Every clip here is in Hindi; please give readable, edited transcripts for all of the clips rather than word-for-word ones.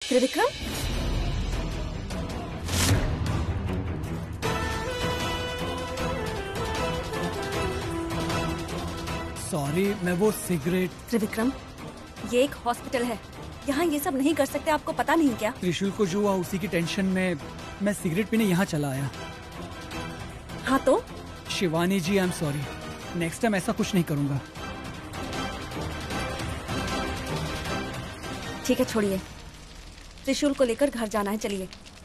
त्रिविक्रम, सॉरी, मैं वो सिगरेट। त्रिविक्रम, ये एक हॉस्पिटल है, यहाँ ये सब नहीं कर सकते, आपको पता नहीं क्या? त्रिशूल को जो हुआ उसी की टेंशन में मैं सिगरेट पीने यहाँ चला आया। हाँ तो? Shivani ji, I am sorry, next time ऐसा कुछ नहीं करूँगा। ठीक है, छोड़िए, त्रिशूल को लेकर घर जाना है, चलिए।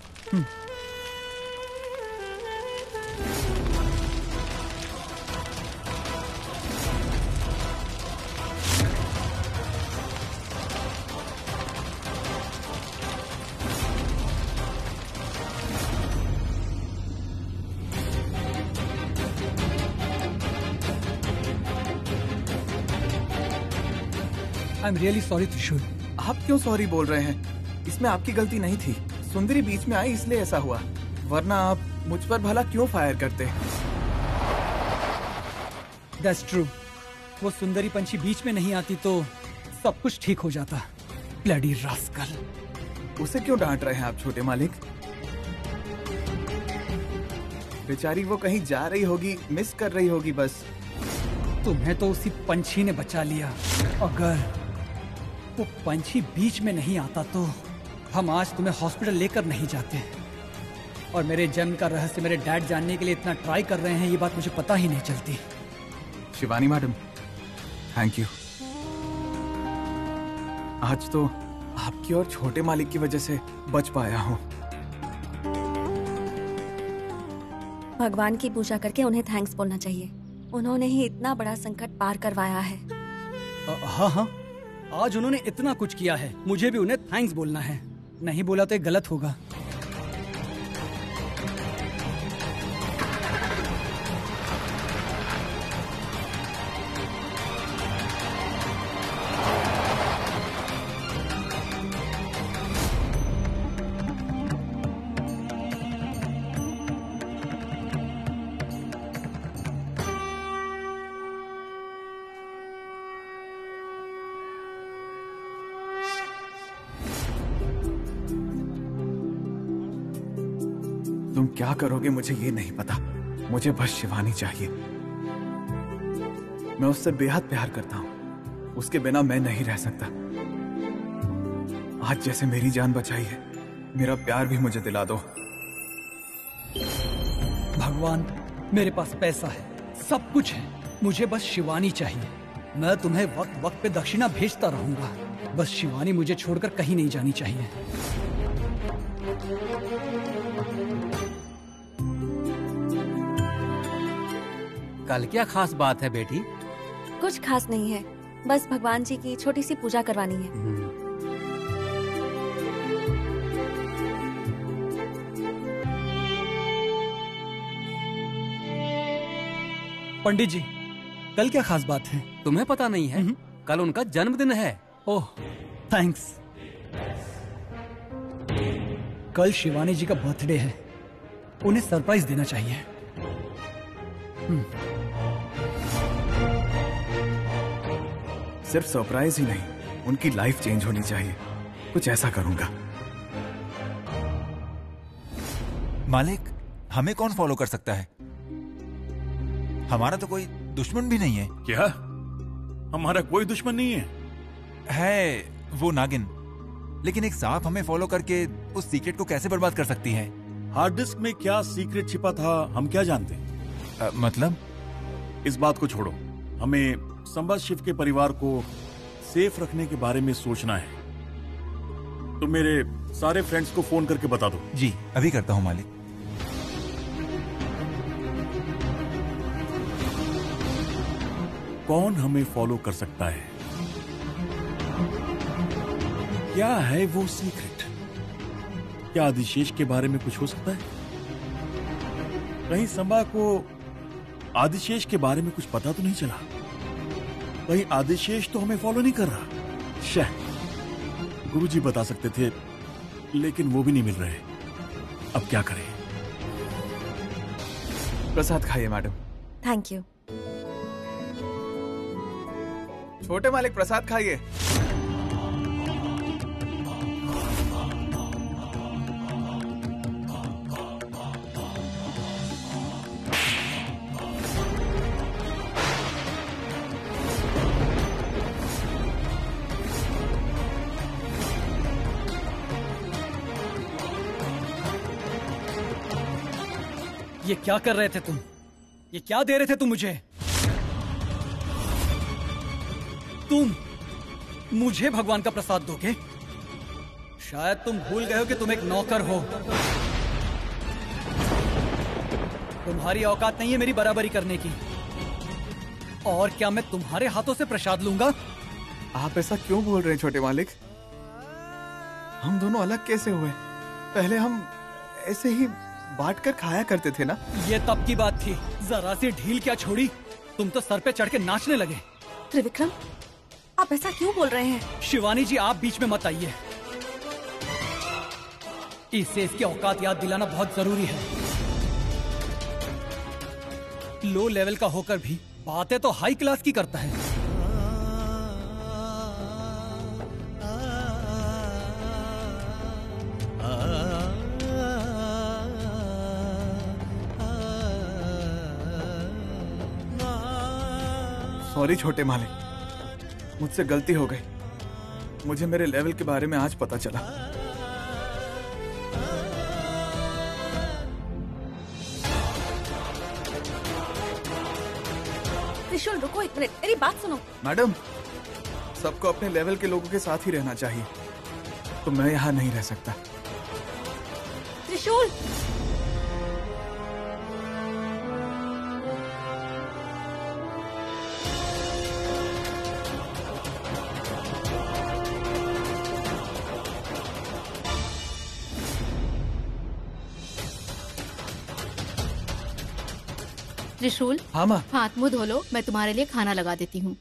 आई एम रियली सॉरी त्रिशूल। आप क्यों सॉरी बोल रहे हैं? इसमें आपकी गलती नहीं थी। सुंदरी बीच में आई इसलिए ऐसा हुआ, वरना आप मुझ पर भला क्यों फायर करते? That's true. वो सुंदरी पंछी बीच में नहीं आती तो सब कुछ ठीक हो जाता। Bloody rascal. उसे क्यों डांट रहे हैं आप छोटे मालिक? बेचारी वो कहीं जा रही होगी, मिस कर रही होगी बस। तुम्हें तो उसी पंछी ने बचा लिया। अगर वो पंछी बीच में नहीं आता तो हम आज तुम्हें हॉस्पिटल लेकर नहीं जाते। और मेरे जन्म का रहस्य मेरे डैड जानने के लिए इतना ट्राई कर रहे हैं, ये बात मुझे पता ही नहीं चलती। Shivani madam, thank you. आज तो आपकी और छोटे मालिक की वजह से बच पाया हूँ। भगवान की पूजा करके उन्हें थैंक्स बोलना चाहिए। उन्होंने ही इतना बड़ा संकट पार करवाया है। हाँ हाँ, आज उन्होंने इतना कुछ किया है, मुझे भी उन्हें थैंक्स बोलना है। नहीं बोला तो ये गलत होगा। तुम क्या करोगे मुझे ये नहीं पता, मुझे बस शिवानी चाहिए। मैं उससे बेहद प्यार करता हूँ, उसके बिना मैं नहीं रह सकता। आज जैसे मेरी जान बचाई है, मेरा प्यार भी मुझे दिला दो। भगवान, मेरे पास पैसा है, सब कुछ है, मुझे बस शिवानी चाहिए। मैं तुम्हें वक्त वक्त पे दक्षिणा भेजता रहूंगा, बस शिवानी मुझे छोड़कर कहीं नहीं जानी चाहिए। कल क्या खास बात है बेटी? कुछ खास नहीं है, बस भगवान जी की छोटी सी पूजा करवानी है। पंडित जी, कल क्या खास बात है? तुम्हें पता नहीं है? कल उनका जन्मदिन है। Oh, thanks. कल शिवानी जी का बर्थडे है, उन्हें सरप्राइज देना चाहिए। सिर्फ सरप्राइज ही नहीं, उनकी लाइफ चेंज होनी चाहिए। कुछ ऐसा करूंगा। मालिक, हमें कौन फॉलो कर सकता है? हमारा तो कोई दुश्मन भी नहीं है। क्या? हमारा कोई दुश्मन नहीं है वो नागिन, लेकिन एक सांप हमें फॉलो करके उस सीक्रेट को कैसे बर्बाद कर सकती है? हार्ड डिस्क में क्या सीक्रेट छिपा था हम क्या जानते? मतलब? इस बात को छोड़ो, हमें संबत शिव के परिवार को सेफ रखने के बारे में सोचना है। तो मेरे सारे फ्रेंड्स को फोन करके बता दो। जी, अभी करता हूँ मालिक। कौन हमें फॉलो कर सकता है? क्या है वो सीक्रेट? क्या आदिशेष के बारे में कुछ हो सकता है? कहीं संबा को आदिशेष के बारे में कुछ पता तो नहीं चला? कहीं आदिशेष तो हमें फॉलो नहीं कर रहा? शायद गुरुजी बता सकते थे, लेकिन वो भी नहीं मिल रहे। अब क्या करें? प्रसाद खाइए मैडम। Thank you. छोटे मालिक, प्रसाद खाइए। ये क्या कर रहे थे तुम? ये क्या दे रहे थे तुम मुझे? तुम मुझे भगवान का प्रसाद दोगे? शायद तुम भूल गए हो कि तुम एक नौकर हो। तुम्हारी औकात नहीं है मेरी बराबरी करने की। और क्या मैं तुम्हारे हाथों से प्रसाद लूंगा? आप ऐसा क्यों बोल रहे हैं छोटे मालिक? हम दोनों अलग कैसे हुए? पहले हम ऐसे ही बांटकर खाया करते थे ना। ये तब की बात थी। जरा सी ढील क्या छोड़ी, तुम तो सर पे चढ़ के नाचने लगे। त्रिविक्रम, आप ऐसा क्यों बोल रहे हैं? शिवानी जी, आप बीच में मत आइए। इससे इसकी औकात याद दिलाना बहुत जरूरी है। लो लेवल का होकर भी बातें तो हाई क्लास की करता है। सॉरी छोटे मालिक, मुझसे गलती हो गई। मुझे मेरे लेवल के बारे में आज पता चला। त्रिशूल, रुको एक मिनट, मेरी बात सुनो। मैडम, सबको अपने लेवल के लोगों के साथ ही रहना चाहिए, तो मैं यहाँ नहीं रह सकता। त्रिशूल, त्रिशूल, हाँ माँ। हाथ मुंह धो लो, मैं तुम्हारे लिए खाना लगा देती हूँ।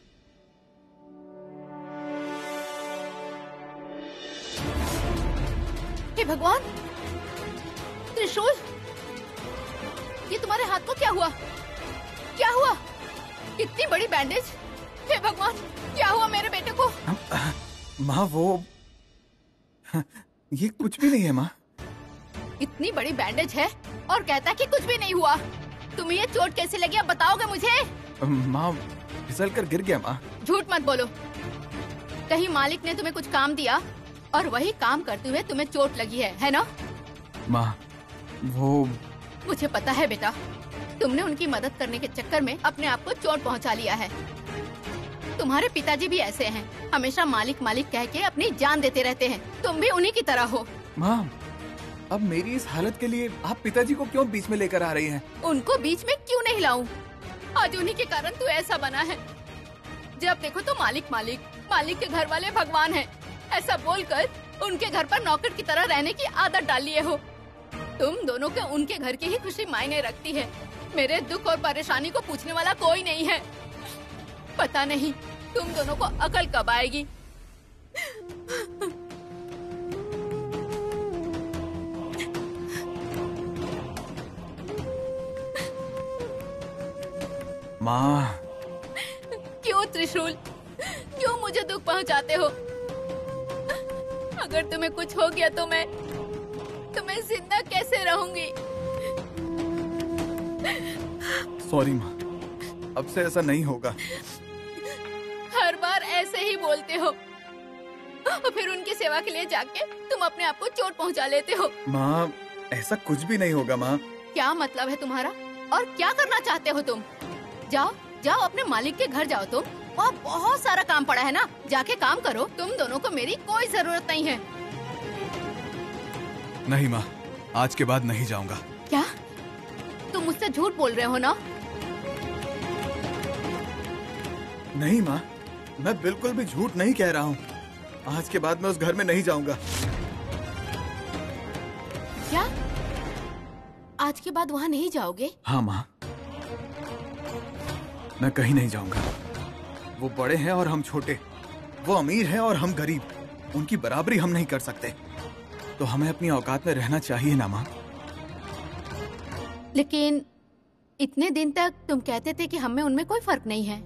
हे भगवान, त्रिशूल, ये तुम्हारे हाथ को क्या हुआ? क्या हुआ? इतनी बड़ी बैंडेज! हे भगवान, क्या हुआ मेरे बेटे को? माँ वो ये कुछ भी नहीं है माँ। इतनी बड़ी बैंडेज है और कहता कि कुछ भी नहीं हुआ। तुम्हें ये चोट कैसे लगी, अब बताओगे मुझे? माँ, फिसल कर गिर गया माँ। झूठ मत बोलो। कहीं मालिक ने तुम्हें कुछ काम दिया और वही काम करते हुए तुम्हें चोट लगी है ना? माँ वो मुझे पता है बेटा, तुमने उनकी मदद करने के चक्कर में अपने आप को चोट पहुंचा लिया है। तुम्हारे पिताजी भी ऐसे हैं, हमेशा मालिक मालिक कह के अपनी जान देते रहते हैं। तुम भी उन्हीं की तरह हो। माँ, अब मेरी इस हालत के लिए आप पिताजी को क्यों बीच में लेकर आ रही हैं? उनको बीच में क्यों नहीं लाऊं? आज उन्हीं के कारण तू ऐसा बना है। जब देखो तो मालिक मालिक, मालिक के घर वाले भगवान हैं, ऐसा बोलकर उनके घर पर नौकर की तरह रहने की आदत डाल लिए हो। तुम दोनों के उनके घर की ही खुशी मायने रखती है। मेरे दुख और परेशानी को पूछने वाला कोई नहीं है। पता नहीं तुम दोनों को अकल कब आएगी। माँ, क्यों त्रिशूल, क्यों मुझे दुख पहुंचाते हो? अगर तुम्हें कुछ हो गया तो मैं जिंदा कैसे रहूंगी? सॉरी माँ, अब से ऐसा नहीं होगा। हर बार ऐसे ही बोलते हो और फिर उनकी सेवा के लिए जाके तुम अपने आप को चोट पहुंचा लेते हो। माँ, ऐसा कुछ भी नहीं होगा माँ। क्या मतलब है तुम्हारा और क्या करना चाहते हो तुम? जाओ जाओ, अपने मालिक के घर जाओ। तुम वहाँ बहुत सारा काम पड़ा है ना, जाके काम करो। तुम दोनों को मेरी कोई जरूरत नहीं है। नहीं माँ, आज के बाद नहीं जाऊंगा। क्या तुम मुझसे झूठ बोल रहे हो ना? नहीं माँ, मैं बिल्कुल भी झूठ नहीं कह रहा हूँ। आज के बाद मैं उस घर में नहीं जाऊंगा। क्या आज के बाद वहाँ नहीं जाओगे? हाँ माँ, मैं कहीं नहीं जाऊंगा। वो बड़े हैं और हम छोटे, वो अमीर हैं और हम गरीब, उनकी बराबरी हम नहीं कर सकते। तो हमें अपनी औकात में रहना चाहिए ना माँ। लेकिन इतने दिन तक तुम कहते थे कि हमें उनमें कोई फर्क नहीं है।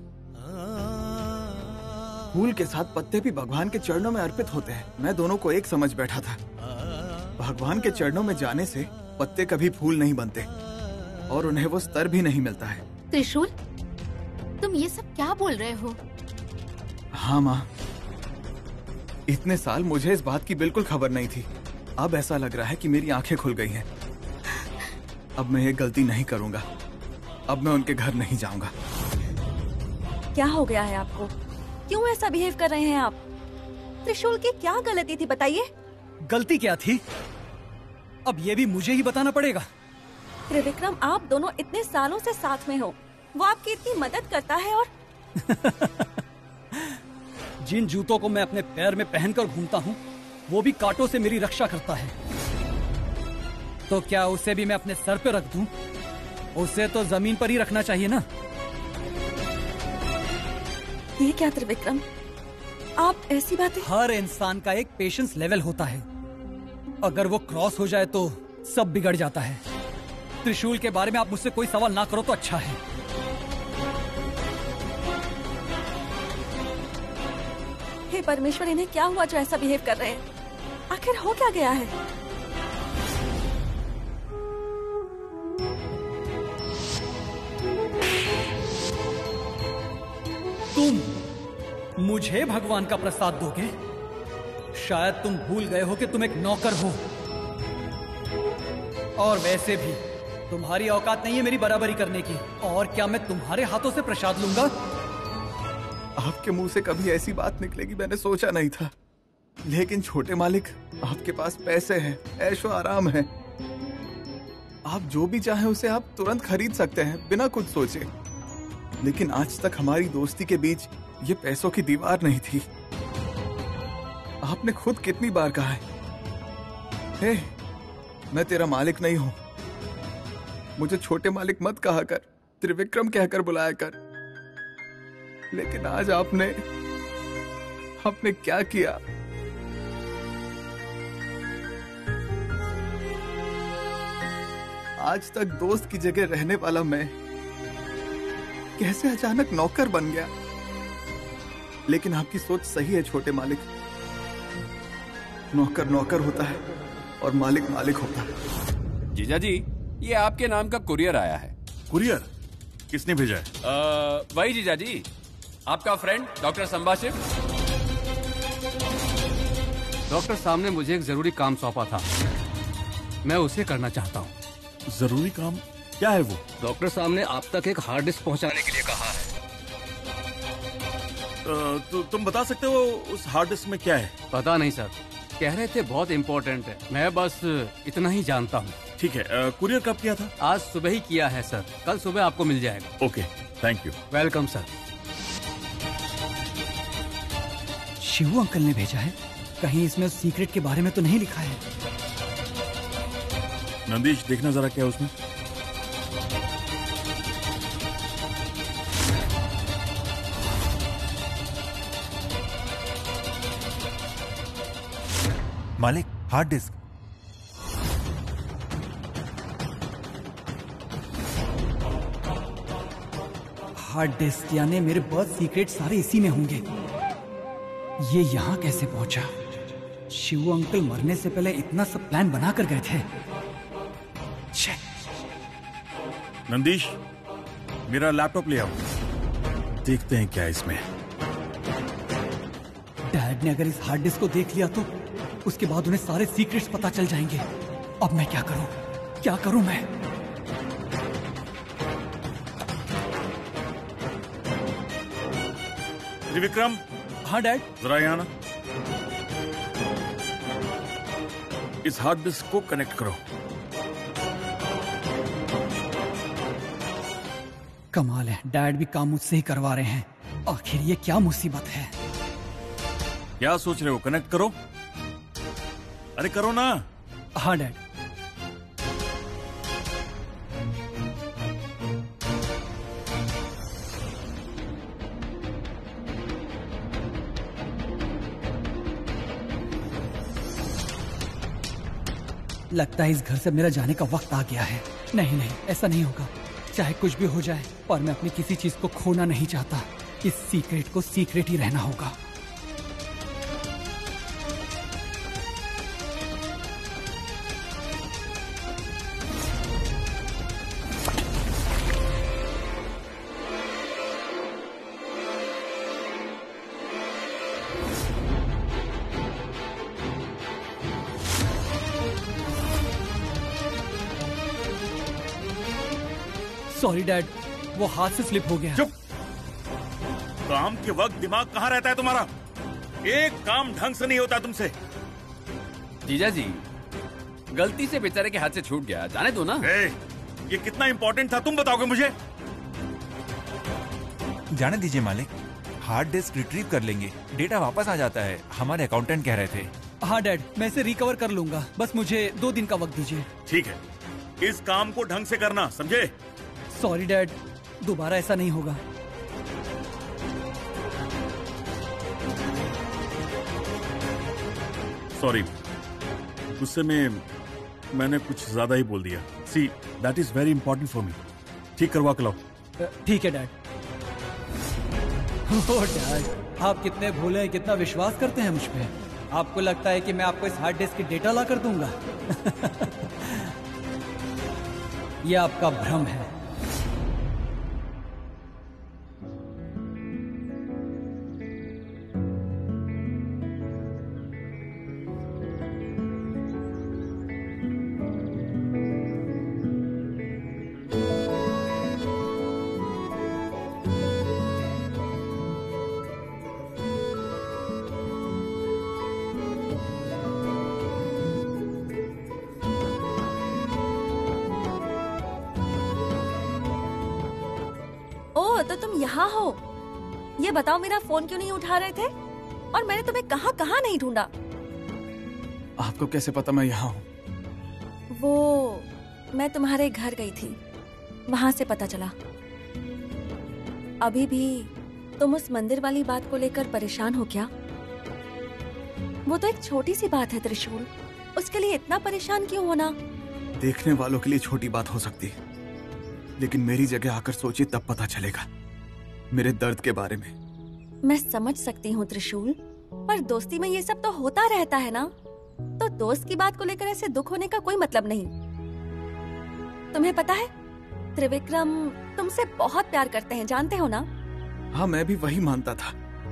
फूल के साथ पत्ते भी भगवान के चरणों में अर्पित होते हैं। मैं दोनों को एक समझ बैठा था। भगवान के चरणों में जाने से पत्ते कभी फूल नहीं बनते और उन्हें वो स्तर भी नहीं मिलता है। त्रिशूल, तुम ये सब क्या बोल रहे हो? हाँ माँ, इतने साल मुझे इस बात की बिल्कुल खबर नहीं थी। अब ऐसा लग रहा है कि मेरी आंखें खुल गई हैं। अब मैं ये गलती नहीं करूंगा। अब मैं उनके घर नहीं जाऊंगा। क्या हो गया है आपको? क्यों ऐसा बिहेव कर रहे हैं आप? त्रिशूल की क्या गलती थी बताइए? गलती क्या थी? अब ये भी मुझे ही बताना पड़ेगा। त्रिविक्रम, आप दोनों इतने सालों से साथ में हो, वो आपकी इतनी मदद करता है और जिन जूतों को मैं अपने पैर में पहनकर घूमता हूँ वो भी कांटों से मेरी रक्षा करता है, तो क्या उसे भी मैं अपने सर पे रख दूं? उसे तो जमीन पर ही रखना चाहिए ना। ये क्या त्रिविक्रम, आप ऐसी बातें? हर इंसान का एक पेशेंस लेवल होता है, अगर वो क्रॉस हो जाए तो सब बिगड़ जाता है। त्रिशूल के बारे में आप मुझसे कोई सवाल ना करो तो अच्छा है। हे परमेश्वर, इन्हें क्या हुआ जो ऐसा बिहेव कर रहे हैं? आखिर हो क्या गया है? तुम मुझे भगवान का प्रसाद दोगे? शायद तुम भूल गए हो कि तुम एक नौकर हो, और वैसे भी तुम्हारी औकात नहीं है मेरी बराबरी करने की। और क्या मैं तुम्हारे हाथों से प्रसाद लूंगा? आपके मुंह से कभी ऐसी बात निकलेगी मैंने सोचा नहीं था। लेकिन छोटे मालिक, आपके पास पैसे हैं, ऐशो आराम है, आप जो भी चाहें उसे आप तुरंत खरीद सकते हैं बिना कुछ सोचे। लेकिन आज तक हमारी दोस्ती के बीच ये पैसों की दीवार नहीं थी। आपने खुद कितनी बार कहा है, हे, मैं तेरा मालिक नहीं हूं, मुझे छोटे मालिक मत कहा कर, त्रिविक्रम कहकर बुलाया कर। लेकिन आज आपने क्या किया? आज तक दोस्त की जगह रहने वाला मैं कैसे अचानक नौकर बन गया? लेकिन आपकी सोच सही है छोटे मालिक, नौकर नौकर होता है और मालिक मालिक होता है। जीजा जी, ये आपके नाम का कुरियर आया है। कुरियर? किसने भेजा है? वही जीजा जी, आपका फ्रेंड डॉक्टर संभाषिव। डॉक्टर साहब ने मुझे एक जरूरी काम सौंपा था, मैं उसे करना चाहता हूँ। जरूरी काम? क्या है वो? डॉक्टर साहब ने आप तक एक हार्ड डिस्क पहुँचाने के लिए कहा है। तो तुम बता सकते हो उस हार्ड डिस्क में क्या है? पता नहीं सर, कह रहे थे बहुत इम्पोर्टेंट है, मैं बस इतना ही जानता हूँ। ठीक है, कुरियर कब किया था? आज सुबह ही किया है सर, कल सुबह आपको मिल जाएगा। Okay, thank you. Welcome sir. Shivu uncle ने भेजा है, कहीं इसमें सीक्रेट के बारे में तो नहीं लिखा है? नंदीश, देखना जरा क्या है उसमें। मालिक, हार्ड डिस्क। हार्ड डिस्क यानी मेरे बर्थ सीक्रेट सारे इसी में होंगे। ये यहाँ कैसे पहुंचा? शिवू अंकल मरने से पहले इतना सब प्लान बना कर गए थे। छे। नंदीश, मेरा लैपटॉप ले आओ, देखते हैं क्या है इसमें। डैड ने अगर इस हार्ड डिस्क को देख लिया तो उसके बाद उन्हें सारे सीक्रेट्स पता चल जाएंगे। अब मैं क्या करूं? क्या करूं मैं? त्रिविक्रम। हाँ डैड। जरा यहाँ ना, इस हार्ड डिस्क को कनेक्ट करो। कमाल है, डैड भी काम मुझसे ही करवा रहे हैं। आखिर ये क्या मुसीबत है? क्या सोच रहे हो? कनेक्ट करो। अरे करो ना। हाँ डैड। लगता है इस घर से मेरा जाने का वक्त आ गया है। नहीं नहीं, ऐसा नहीं होगा। चाहे कुछ भी हो जाए, पर मैं अपनी किसी चीज को खोना नहीं चाहता। इस सीक्रेट को सीक्रेट ही रहना होगा। सॉरी डैड, वो हाथ से स्लिप हो गया। चुप। काम के वक्त दिमाग कहाँ रहता है तुम्हारा? एक काम ढंग से नहीं होता तुमसे। जीजा जी, गलती से बेचारे के हाथ से छूट गया, जाने दो ना। ये कितना इंपॉर्टेंट था तुम बताओगे मुझे? जाने दीजिए मालिक, हार्ड डिस्क रिट्रीव कर लेंगे, डेटा वापस आ जाता है, हमारे अकाउंटेंट कह रहे थे। हाँ डैड, मैं इसे रिकवर कर लूंगा, बस मुझे 2 दिन का वक्त दीजिए। ठीक है, इस काम को ढंग से करना, समझे? सॉरी डैड, दोबारा ऐसा नहीं होगा। सॉरी, गुस्से में मैंने कुछ ज्यादा ही बोल दिया। See, that is very important for me. ठीक करवा के लाओ। ठीक है डैड। ओह डैड, आप कितने भोले हैं, कितना विश्वास करते हैं मुझ पे। आपको लगता है कि मैं आपको इस हार्ड डिस्क की डेटा ला कर दूंगा? यह आपका भ्रम है। तो तुम यहाँ हो? ये बताओ, मेरा फोन क्यों नहीं उठा रहे थे? और मैंने तुम्हें कहाँ कहाँ नहीं ढूंढा। आपको कैसे पता मैं यहाँ हूँ? वो मैं तुम्हारे घर गई थी, वहां से पता चला। अभी भी तुम उस मंदिर वाली बात को लेकर परेशान हो क्या? वो तो एक छोटी सी बात है त्रिशूल, उसके लिए इतना परेशान क्यों होना? देखने वालों के लिए छोटी बात हो सकती है, लेकिन मेरी जगह आकर सोचिए तब पता चलेगा मेरे दर्द के बारे में। मैं समझ सकती हूँ त्रिशूल, पर दोस्ती में ये सब तो होता रहता है ना, तो दोस्त की बात को लेकर ऐसे दुख होने का कोई मतलब नहीं। तुम्हें पता है, त्रिविक्रम तुमसे बहुत प्यार करते हैं, जानते हो ना? हाँ, मैं भी वही मानता था,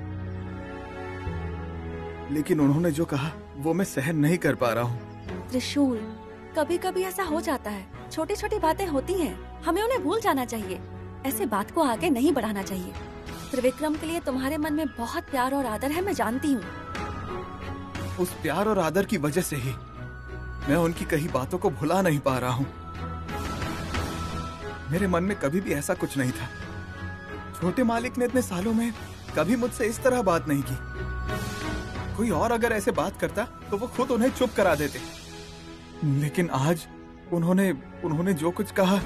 लेकिन उन्होंने जो कहा वो मैं सहन नहीं कर पा रहा हूँ। त्रिशूल, कभी कभी ऐसा हो जाता है, छोटी छोटी बातें होती हैं, हमें उन्हें भूल जाना चाहिए, ऐसे बात को आगे नहीं बढ़ाना चाहिए। त्रिविक्रम के लिए तुम्हारे मन में बहुत प्यार और आदर है, मैं जानती हूँ। उस प्यार और आदर की वजह से ही मैं उनकी कही बातों को भुला नहीं पा रहा हूँ। मेरे मन में कभी भी ऐसा कुछ नहीं था। छोटे मालिक ने इतने सालों में कभी मुझसे इस तरह बात नहीं की। कोई और अगर ऐसे बात करता तो वो खुद उन्हें चुप करा देते, लेकिन आज उन्होंने जो कुछ कहा।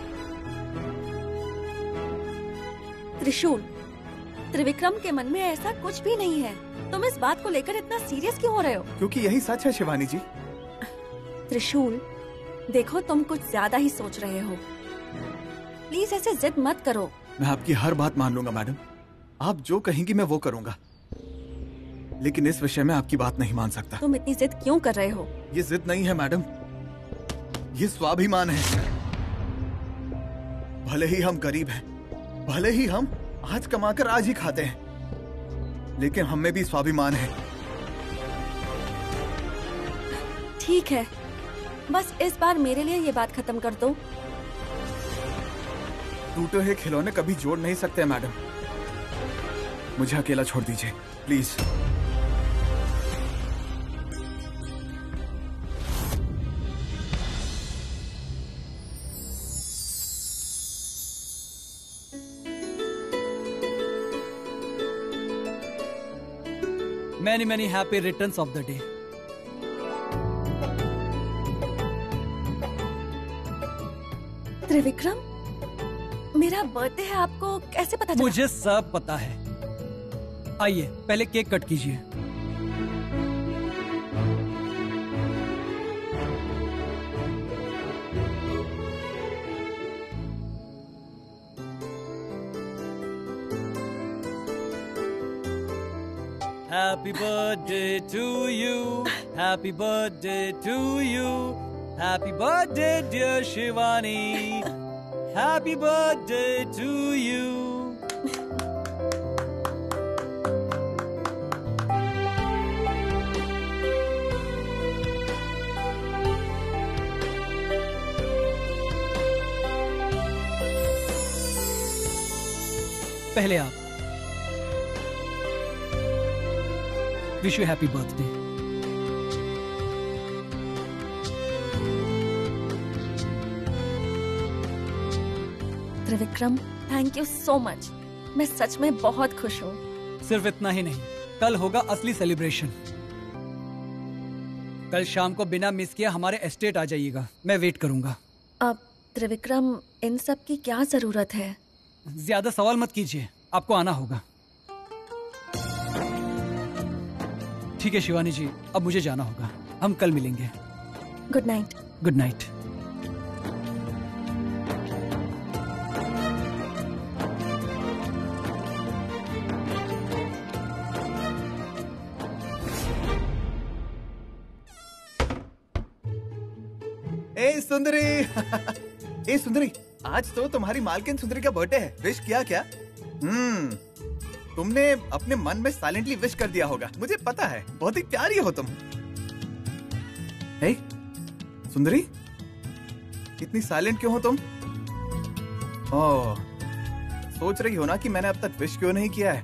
त्रिशूल, त्रिविक्रम के मन में ऐसा कुछ भी नहीं है, तुम इस बात को लेकर इतना सीरियस क्यों हो रहे हो? क्योंकि यही सच है शिवानी जी। त्रिशूल, देखो तुम कुछ ज्यादा ही सोच रहे हो, प्लीज ऐसे जिद मत करो। मैं आपकी हर बात मान लूंगा मैडम, आप जो कहेंगी मैं वो करूंगा, लेकिन इस विषय में आपकी बात नहीं मान सकता। तुम इतनी जिद क्यों कर रहे हो? ये जिद नहीं है मैडम, ये स्वाभिमान है। भले ही हम गरीब हैं, भले ही हम आज कमाकर आज ही खाते हैं, लेकिन हम में भी स्वाभिमान है। ठीक है, बस इस बार मेरे लिए ये बात खत्म कर दो। टूटे हुए खिलौने कभी जोड़ नहीं सकते मैडम, मुझे अकेला छोड़ दीजिए please. Many happy returns of the day. Trivikram, मेरा बर्थडे है, आपको कैसे पता चला? मुझे सब पता है। आइए पहले केक कट कीजिए। Happy birthday to you. Happy birthday to you. Happy birthday, dear Shivani. Happy birthday to you. पहले आप। Wish you happy birthday. Trivikram, thank you so much. मैं सच में बहुत खुश हूँ। सिर्फ इतना ही नहीं, कल होगा असली सेलिब्रेशन। कल शाम को बिना मिस किए हमारे एस्टेट आ जाइएगा, मैं वेट करूंगा। अब त्रिविक्रम, इन सब की क्या जरूरत है? ज्यादा सवाल मत कीजिए, आपको आना होगा। ठीक है शिवानी जी, अब मुझे जाना होगा, हम कल मिलेंगे। Good night. Good night. ए सुंदरी ए सुंदरी, आज तो तुम्हारी मालकिन सुंदरी का बर्थडे है। विश किया क्या? तुमने अपने मन में साइलेंटली विश कर दिया होगा, मुझे पता है। बहुत ही प्यारी हो तुम। हे सुंदरी, इतनी साइलेंट क्यों हो तुम? ओह, सोच रही हो ना कि मैंने अब तक विश क्यों नहीं किया है।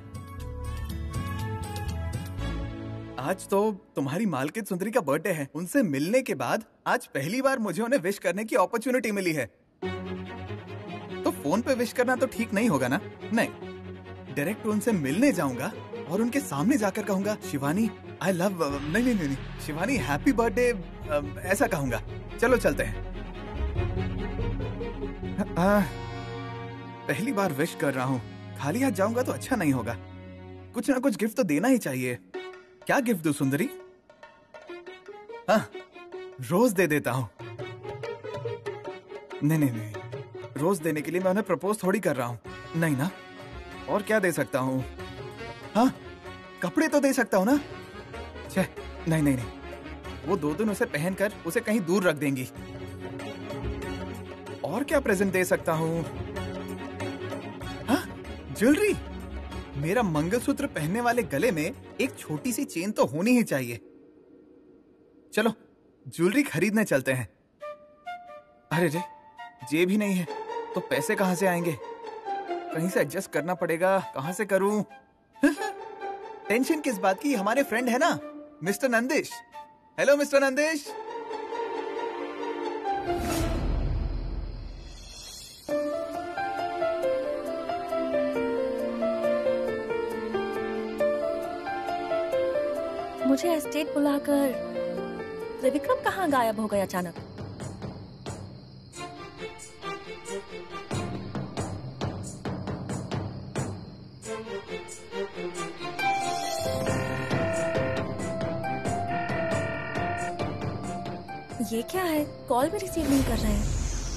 आज तो तुम्हारी मालकिन सुंदरी का बर्थडे है। उनसे मिलने के बाद आज पहली बार मुझे उन्हें विश करने की अपॉर्चुनिटी मिली है। तो फोन पे विश करना तो ठीक नहीं होगा ना? नहीं, डायरेक्ट उनसे मिलने जाऊंगा और उनके सामने जाकर कहूंगा, शिवानी आई लव, नहीं, शिवानी हैप्पी बर्थडे, ऐसा कहूंगा। चलो चलते हैं। पहली बार विश कर रहा हूँ, खाली हाथ जाऊंगा तो अच्छा नहीं होगा। कुछ ना कुछ गिफ्ट तो देना ही चाहिए। क्या गिफ्ट दूं सुंदरी? हाँ, रोज दे देता हूँ। नहीं, रोज देने के लिए मैं उन्हें प्रपोज थोड़ी कर रहा हूँ। नहीं ना, और क्या दे सकता हूँ? हाँ, कपड़े तो दे सकता हूँ ना। छे, नहीं, वो 2 दिन उसे पहनकर उसे कहीं दूर रख देंगी। और क्या प्रेजेंट दे सकता हूँ? हाँ, ज्वेलरी। मेरा मंगलसूत्र पहनने वाले गले में एक छोटी सी चेन तो होनी ही चाहिए। चलो ज्वेलरी खरीदने चलते हैं। अरे रे, जेब ही नहीं है तो पैसे कहां से आएंगे? कहीं से एडजस्ट करना पड़ेगा। कहां से करूं? टेंशन किस बात की, हमारे फ्रेंड है ना mister Nandish. Hello mister Nandish. मुझे एस्टेट बुलाकर त्रिविक्रम कहाँ गायब हो गया अचानक? ये क्या है? कॉल भी रिसीव नहीं कर रहे हैं।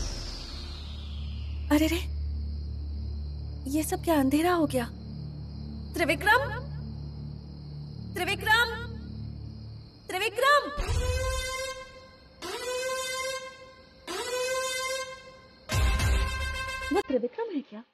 अरे रे, ये सब क्या अंधेरा हो गया? त्रिविक्रम, त्रिविक्रम, त्रिविक्रम! वो त्रिविक्रम है क्या?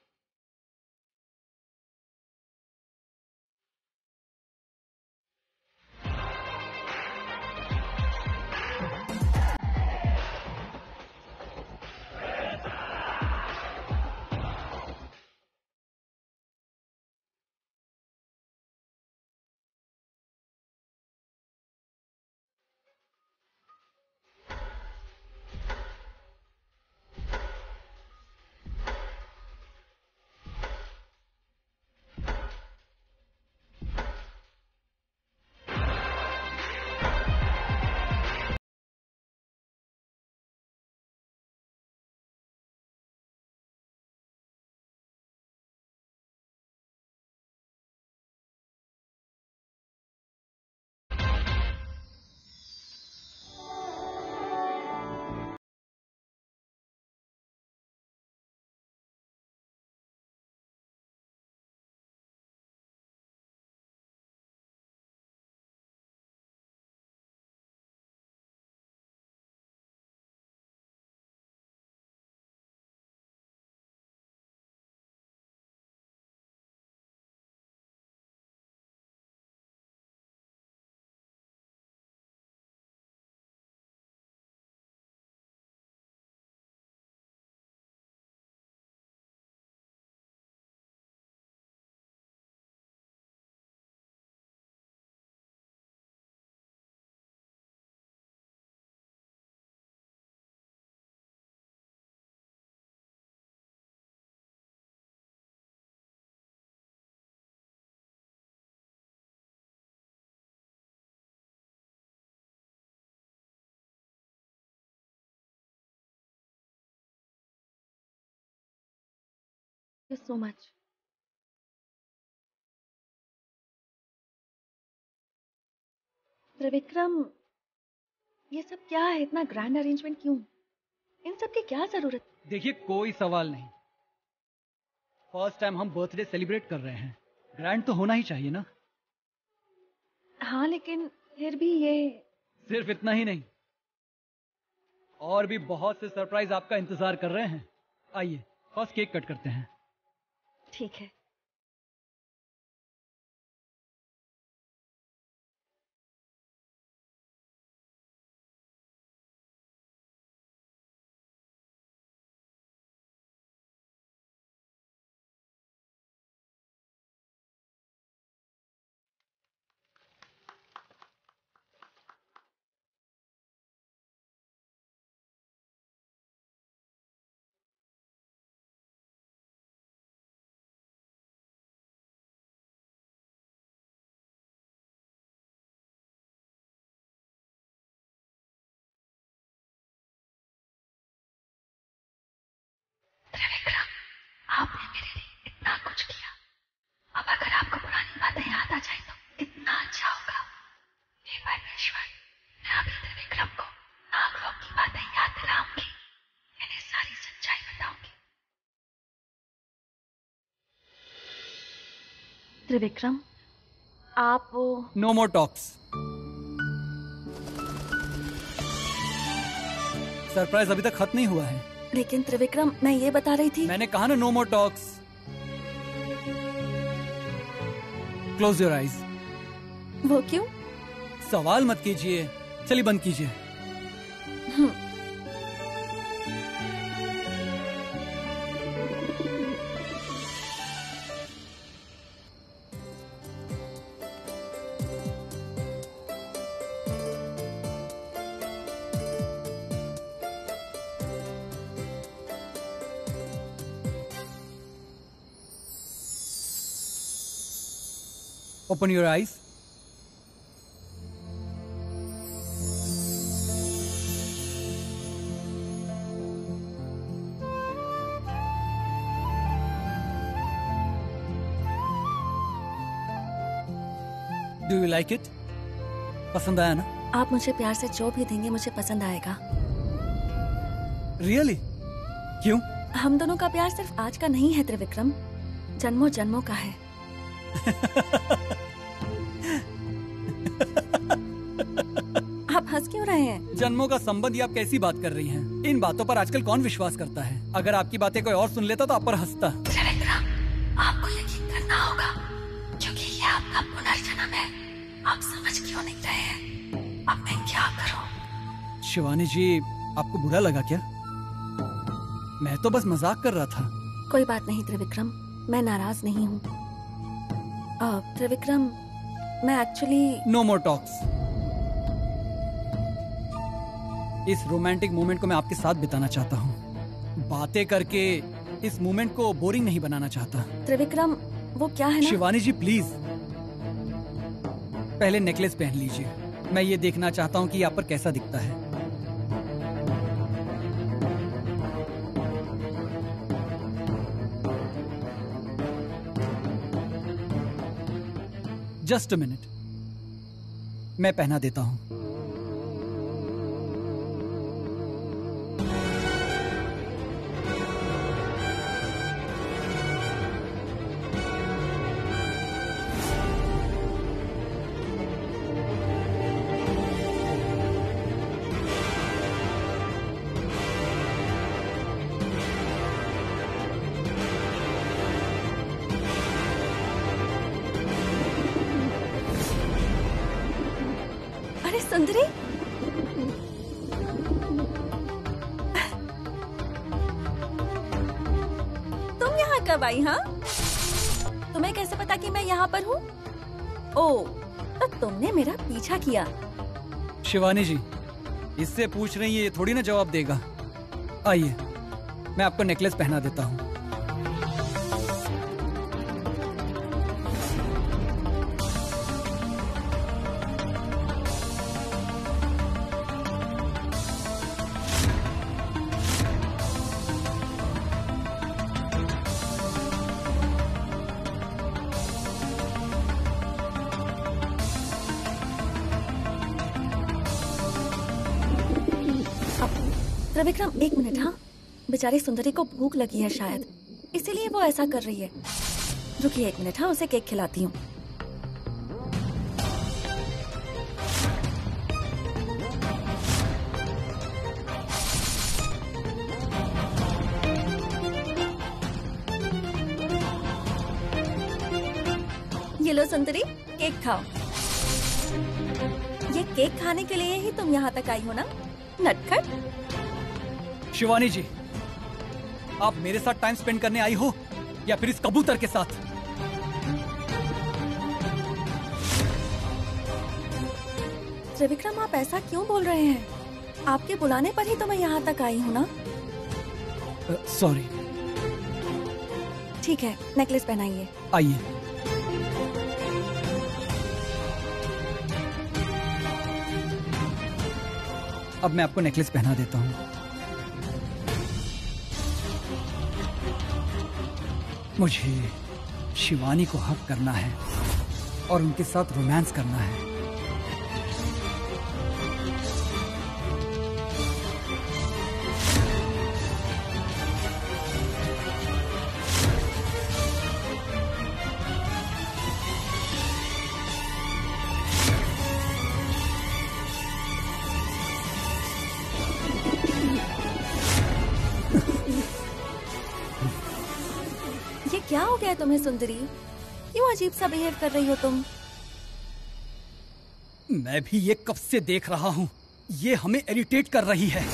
You so much. त्रिविक्रम, ये सब क्या है? इतना ग्रैंड अरेंजमेंट क्यों? इन सब की क्या जरूरत? देखिए, कोई सवाल नहीं। फर्स्ट टाइम हम बर्थडे सेलिब्रेट कर रहे हैं, ग्रैंड तो होना ही चाहिए ना। हाँ, लेकिन फिर भी ये सिर्फ इतना ही नहीं, और भी बहुत से सरप्राइज आपका इंतजार कर रहे हैं। आइए फर्स्ट केक कट करते हैं। ठीक है। त्रिविक्रम, आपने मेरे लिए इतना कुछ किया। अब अगर आपको पुरानी बातें याद आ जाए तो कितना अच्छा होगा। हे परमेश्वर, मैं अभी त्रिविक्रम को नागलोक की बातें याद दिलाऊंगी, इन्हें सारी सच्चाई बताऊंगी। त्रिविक्रम, आप वो नो मोर टॉक्स। सरप्राइज अभी तक खत्म नहीं हुआ है। लेकिन त्रिविक्रम, मैं ये बता रही थी। मैंने कहा ना, no more talks. Close your eyes. वो क्यों? सवाल मत कीजिए, चलिए बंद कीजिए। Open your eyes. Do you like it? पसंद आया ना? आप मुझे प्यार से जो भी देंगे मुझे पसंद आएगा। Really? क्यों? हम दोनों का प्यार सिर्फ आज का नहीं है त्रिविक्रम, जन्मों जन्मों का है। आप हंस क्यों रहे हैं? जन्मों का संबंध, ये आप कैसी बात कर रही हैं? इन बातों पर आजकल कौन विश्वास करता है? अगर आपकी बातें कोई और सुन लेता तो आप पर हंसता। त्रिविक्रम, आपको यकीन करना होगा, क्योंकि ये आपका पुनर्जन्म है। आप समझ क्यों नहीं रहे हैं? अब मैं क्या करूं? शिवानी जी, आपको बुरा लगा क्या? मैं तो बस मजाक कर रहा था। कोई बात नहीं त्रिविक्रम, मैं नाराज नहीं हूँ। त्रिविक्रम, मैं एक्चुअली नो मोर टॉक्स। इस रोमांटिक मोमेंट को मैं आपके साथ बिताना चाहता हूँ। बातें करके इस मोमेंट को बोरिंग नहीं बनाना चाहता। त्रिविक्रम, वो क्या है ना? शिवानी जी प्लीज, पहले नेकलेस पहन लीजिए। मैं ये देखना चाहता हूँ कि ये आप पर कैसा दिखता है। जस्ट अ मिनट, मैं पहना देता हूं। सुंदरी, तुम यहाँ कब आई? हाँ, तुम्हें कैसे पता कि मैं यहाँ पर हूँ? ओह, तो तुमने मेरा पीछा किया। शिवानी जी, इससे पूछ रही है, ये थोड़ी ना जवाब देगा। आइए, मैं आपको नेकलेस पहना देता हूँ। त्रिविक्रम, एक मिनट। हाँ, बेचारी सुंदरी को भूख लगी है शायद, इसीलिए वो ऐसा कर रही है। रुकिए एक मिनट। हाँ, उसे केक खिलाती हूँ। ये लो सुंदरी, केक खाओ। ये केक खाने के लिए ही तुम यहाँ तक आई हो ना, नटखट। शिवानी जी, आप मेरे साथ टाइम स्पेंड करने आई हो या फिर इस कबूतर के साथ? त्रिविक्रम, आप ऐसा क्यों बोल रहे हैं? आपके बुलाने पर ही तो मैं यहाँ तक आई हूँ ना। सॉरी। ठीक है, नेकलेस पहनाइए। आइए। अब मैं आपको नेकलेस पहना देता हूँ। मुझे शिवानी को हक करना है और उनके साथ रोमांस करना है। क्या हो गया तुम्हें सुंदरी? क्यों अजीब सा बिहेव कर रही हो तुम? मैं भी ये कब से देख रहा हूँ, ये हमें इरिटेट कर रही है।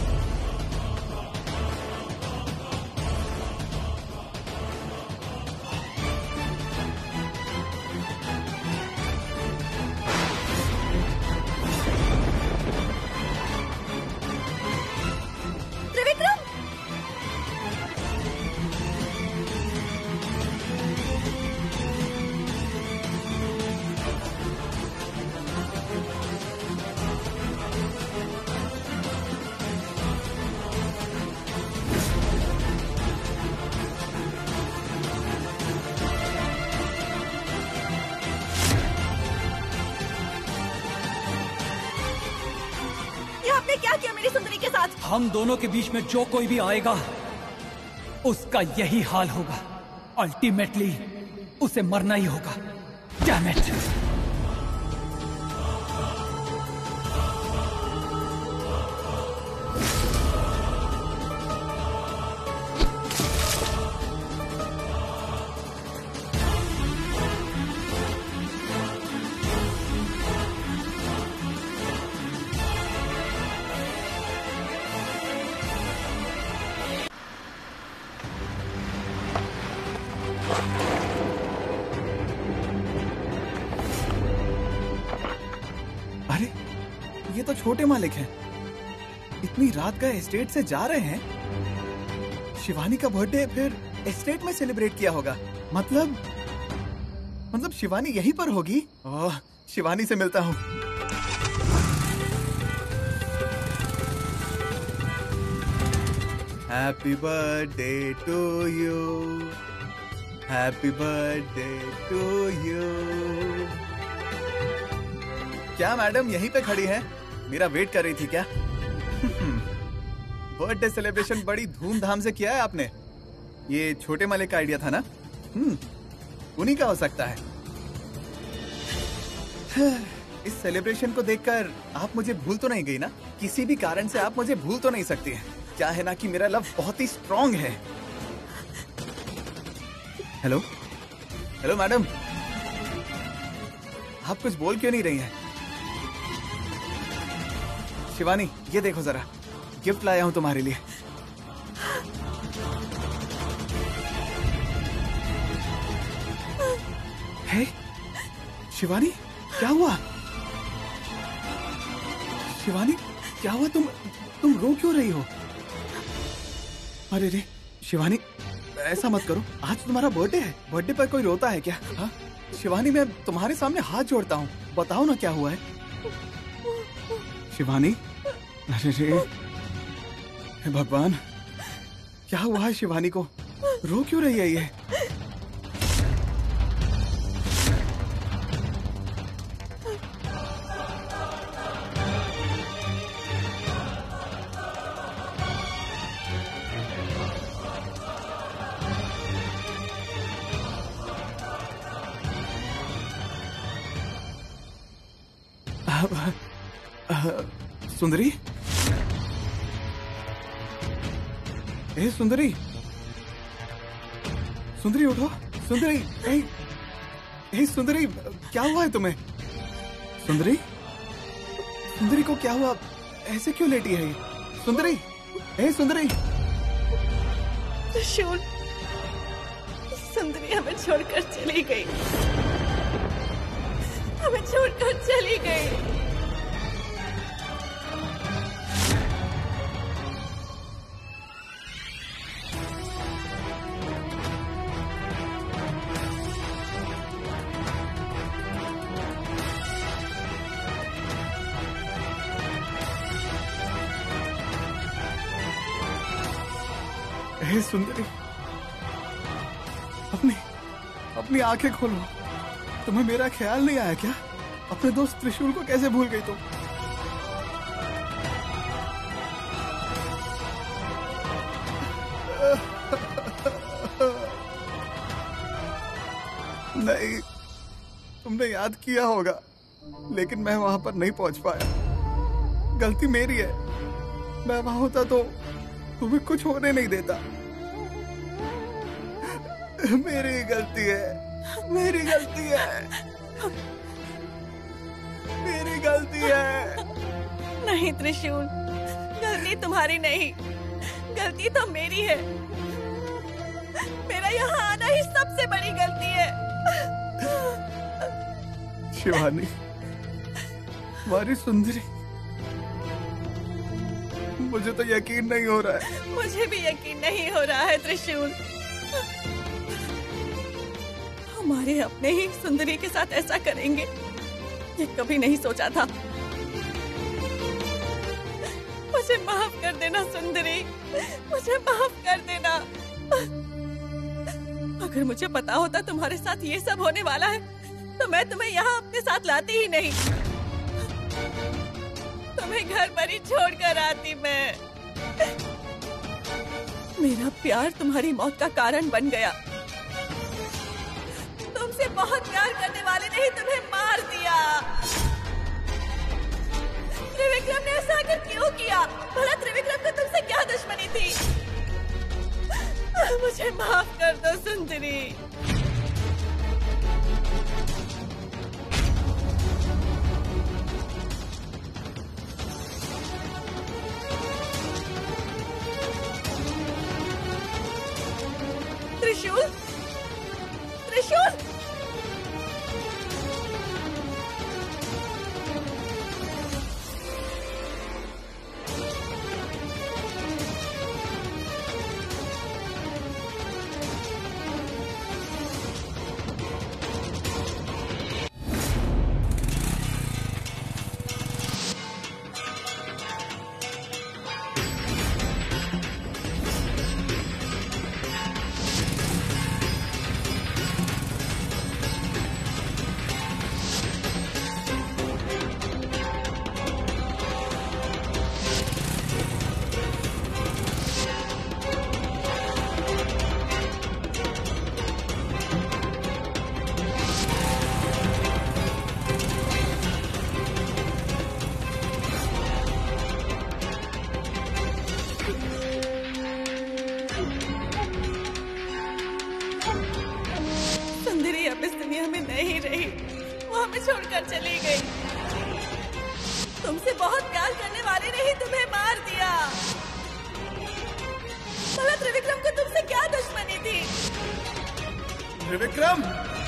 क्या किया मेरी सुंदरी के साथ? हम दोनों के बीच में जो कोई भी आएगा उसका यही हाल होगा। अल्टीमेटली उसे मरना ही होगा। Damn it! अरे ये तो छोटे मालिक हैं। इतनी रात का एस्टेट से जा रहे हैं। शिवानी का बर्थडे फिर एस्टेट में सेलिब्रेट किया होगा। मतलब शिवानी यहीं पर होगी। ओह, शिवानी से मिलता हूँ। Happy birthday to you, happy birthday to you. क्या मैडम यहीं पे खड़ी हैं? मेरा वेट कर रही थी क्या? बर्थडे सेलिब्रेशन बड़ी धूमधाम से किया है आपने। ये छोटे मालिक का आइडिया था ना? उन्हीं का हो सकता है। इस सेलिब्रेशन को देखकर आप मुझे भूल तो नहीं गई ना? किसी भी कारण से आप मुझे भूल तो नहीं सकती हैं। क्या है ना कि मेरा लव बहुत ही स्ट्रॉन्ग है। हेलो हेलो मैडम, आप कुछ बोल क्यों नहीं रही हैं? शिवानी, ये देखो जरा, गिफ्ट लाया हूं तुम्हारे लिए। हे शिवानी, क्या हुआ? शिवानी, क्या हुआ? तुम रो क्यों रही हो? अरे रे शिवानी, ऐसा मत करो। आज तुम्हारा बर्थडे है। बर्थडे पर कोई रोता है क्या? हाँ शिवानी, मैं तुम्हारे सामने हाथ जोड़ता हूँ। बताओ ना क्या हुआ है? शिवानी, अरे रे हे भगवान, क्या हुआ है शिवानी को? रो क्यों रही है ये? सुंदरी, ए सुंदरी, सुंदरी उठो, सुंदरी, ए सुंदरी, क्या हुआ है तुम्हें? सुंदरी, सुंदरी को क्या हुआ? ऐसे क्यों लेटी है ये? सुंदरी, ए सुंदरी। त्रिशूल, सुंदरी हमें छोड़कर चली गई, हमें छोड़कर चली गई। हे सुंदरी, अपनी आंखें खोलो। तुम्हें मेरा ख्याल नहीं आया क्या? अपने दोस्त त्रिशूल को कैसे भूल गई तुम? नहीं, तुमने याद किया होगा, लेकिन मैं वहां पर नहीं पहुंच पाया। गलती मेरी है। मैं वहां होता तो तुम्हें कुछ होने नहीं देता। मेरी गलती है, मेरी गलती है, मेरी गलती है। नहीं त्रिशूल, गलती तुम्हारी नहीं, गलती तो मेरी है। मेरा यहाँ आना ही सबसे बड़ी गलती है। शिवानी, हमारी सुंदरी, मुझे तो यकीन नहीं हो रहा है। मुझे भी यकीन नहीं हो रहा है त्रिशूल। हमारे अपने ही सुंदरी के साथ ऐसा करेंगे, ये कभी नहीं सोचा था। मुझे माफ कर देना सुंदरी, मुझे माफ कर देना। अगर मुझे पता होता तुम्हारे साथ ये सब होने वाला है, तो मैं तुम्हें यहाँ अपने साथ लाती ही नहीं। तुम्हें घर पर ही छोड़ कर आती मैं। मेरा प्यार तुम्हारी मौत का कारण बन गया। तुमसे बहुत प्यार करने वाले ने ही तुम्हें मार दिया। त्रिविक्रम ने ऐसा आखिर क्यों किया? भला त्रिविक्रम को तुमसे क्या दुश्मनी थी? मुझे माफ कर दो सुंदरी। त्रिशूल, त्रिशूल, छोड़कर चली गई। तुमसे बहुत प्यार करने वाले ने ही तुम्हें मार दिया। भला त्रिविक्रम को तुमसे क्या दुश्मनी थी? त्रिविक्रम,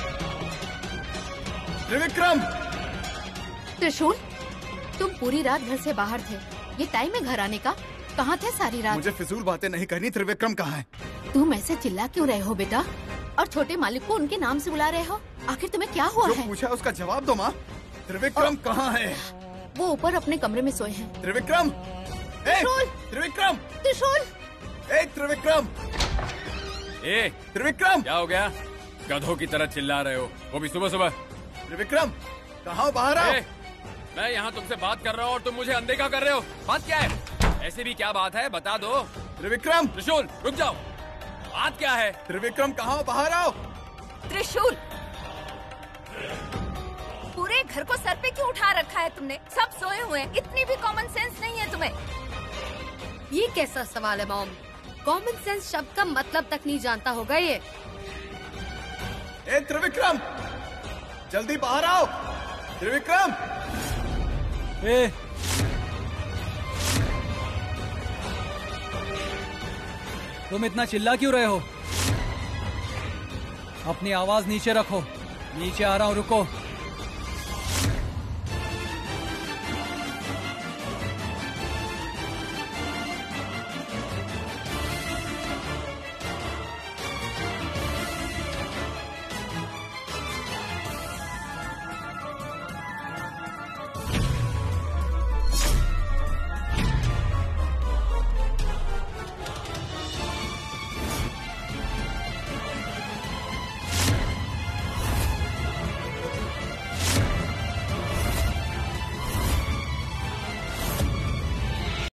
त्रिविक्रम! त्रिशूल, तुम पूरी रात घर से बाहर थे। ये टाइम है घर आने का। कहाँ थे सारी रात? मुझे फिजूल बातें नहीं करनी। त्रिविक्रम कहाँ है? तुम ऐसे चिल्ला क्यों रहे हो बेटा? और छोटे मालिक को उनके नाम से बुला रहे हो? आखिर तुम्हें क्या हुआ है? पूछा उसका जवाब दो माँ। त्रिविक्रम कहाँ है? वो ऊपर अपने कमरे में सोए हैं। त्रिविक्रम! त्रिविक्रम! त्रिशूल! त्रिविक्रम! त्रिविक्रम! क्या हो गया? गधों की तरह चिल्ला रहे हो, वो भी सुबह सुबह। त्रिविक्रम, कहाँ बाहर आओ? मैं यहाँ तुमसे बात कर रहा हूँ और तुम मुझे अनदेखा कर रहे हो। बात क्या है? ऐसे भी क्या बात है, बता दो। त्रिविक्रम! त्रिशूल, रुक जाओ। बात क्या है? त्रिविक्रम, कहाँ बाहर आओ? त्रिशूल, पूरे घर को सर पे क्यों उठा रखा है तुमने? सब सोए हुए हैं, इतनी भी कॉमन सेंस नहीं है तुम्हें। ये कैसा सवाल है मॉम? कॉमन सेंस शब्द का मतलब तक नहीं जानता होगा ये। ए त्रिविक्रम, जल्दी बाहर आओ। त्रिविक्रम! ए, तुम इतना चिल्ला क्यों रहे हो? अपनी आवाज नीचे रखो। नीचे आ रहा हूँ, रुको।